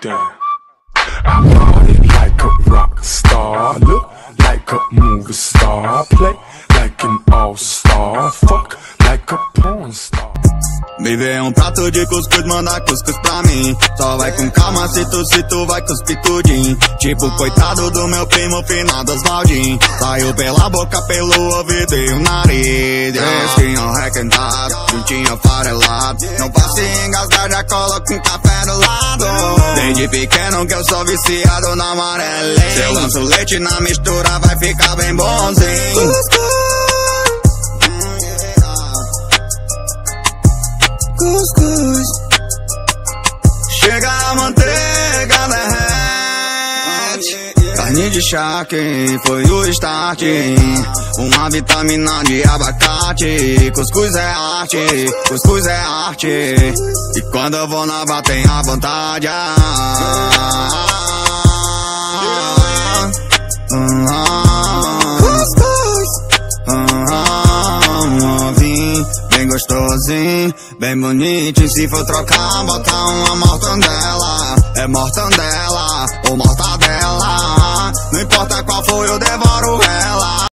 Damn. I party like a rock star, look like a movie star, play like an all-star, fuck like a porn star. Me vê um prato de cuscuz, manda cuscuz pra mim. Só vai com calma se tu vai cuspir tudinho. Tipo coitado do meu primo finado Oswaldinho. Saiu pela boca, pelo ouvido e o nariz. Fresquinho requentado, juntinho farelado. Não posso engasgar, já coloco um café do lado. Desde pequeno que eu sou viciado na amarelinha. Se eu lanço leite na mistura, vai ficar bem bonzinho. Cuscuz. Chega a manteiga derrete. Carne de charque foi o start. Uma vitamina de abacate. Cuscuz é arte, cuscuz é arte. E quando eu vou na barra tem a vontade. Bem gostosinho, bem bonitinho. Se for trocar, bota uma mortandela. É mortandela ou mortadela. Não importa qual for, eu devoro o